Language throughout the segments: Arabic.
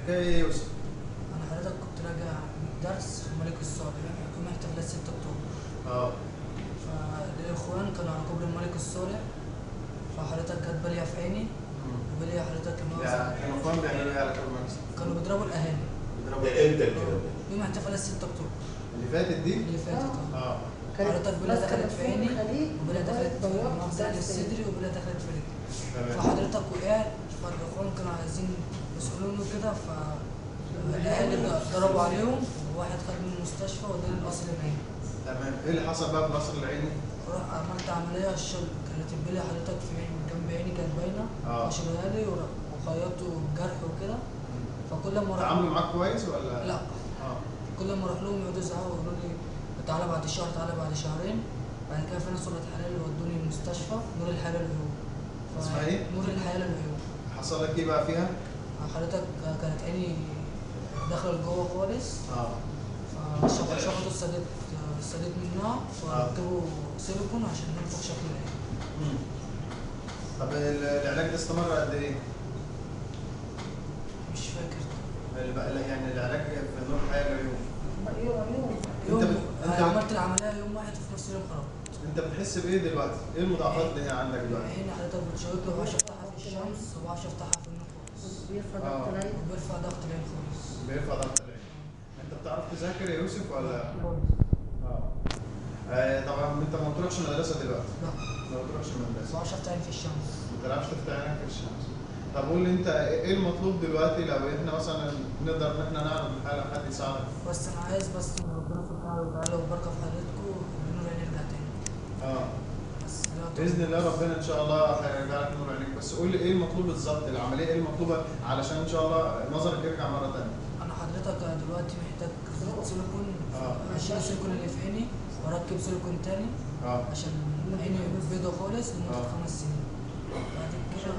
الحكايه ايه يا يوسف؟ انا حضرتك كنت راجع من درس في ملك السعودية يوم احتفالات 6 اكتوبر. اه. فالاخوان كانوا على كوبري الملك السعودي، فحضرتك جت بالية في عيني. بالية حضرتك يعني كانوا اخوان بيعملوا ايه على كل مكسب؟ كانوا بيضربوا الاهالي. بيضربوا ده امتى الكلام ده؟ يوم احتفالات 6 اكتوبر اللي فاتت دي؟ اللي فاتت. اه. حضرتك بلا دخلت في عيني وبلا دخلت في مؤاخذة الصدري وبلا دخلت في رجلي. تمام. فحضرتك وقعت، فالاخوان كانوا عايزين يسألوني وكده، فالاهالي ضربوا عليهم وواحد خد من المستشفى وداني القصر العيني. تمام. ايه اللي حصل بقى في القصر العيني؟ رحت عملت عملية الشغل، كانت البلية حضرتك في جنب عيني كانت باينة. شالوها لي وخيطوا الجرح وكده. فكل ما اروح تعاملوا معاك كويس ولا؟ لا. اه. كل ما اروح لهم يقعدوا يزعقوا ويقولوا لي تعالى بعد شهر، تعالى بعد شهرين. بعد كده في ناس ولاد حلال ودوني المستشفى نور الحياة للعيون. اسمها ايه؟ نور الحياة للعيون. حصل لك ايه بقى فيها؟ حضرتك كانت عيني داخله لجوه خالص. فشفطوا السديد منها وركبوا سيليكون عشان ننفخ شكل العين. طب العلاج ده استمر قد ايه؟ مش فاكر. يعني العلاج في نور الحياه العيون. يوم عملت العمليه يوم واحد وفي نفس اليوم خرجت. انت بتحس بايه دلوقتي؟ ايه المضاعفات اللي هي عندك دلوقتي؟ عيني حضرتك بتشوك لي، ومبقاش افتحها في الشمس ومبقاش افتحها في النور خالص. وبيرفع ضغط العين خالص. بيرفع ضغط العين. انت بتعرف تذاكر يا يوسف ولا؟ طبعا انت ما بتروحش المدرسه دلوقتي؟ لا. ما بتروحش المدرسه. ما بعرفش افتح عيني في الشمس. ما بتعرفش تفتح عينك في الشمس. طب قول لي انت ايه المطلوب دلوقتي لو احنا مثلا نقدر ان احنا نعرض الحاله حد يساعدك؟ بس انا عايز بس ان ربنا سبحانه وتعالى وبركه في حضرتكم ان نور عيني يرجع تاني. اه. بس باذن الله ربنا ان شاء الله هيرجع لك نور عينيك، بس قول لي ايه المطلوب بالظبط؟ العمليه ايه المطلوبه علشان ان شاء الله نظرك يرجع مره ثانيه؟ انا حضرتك دلوقتي محتاج سيليكون. اشيل السيليكون اللي في عيني واركب سيليكون تاني. عشان عيني بيضة خالص لمده 5 سنين. بعد كده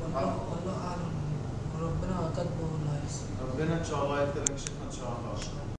والله اعلم، وربنا كاتبه واللي هيحصل. ربنا ان شاء الله يكتب لك شفاء ان شاء الله.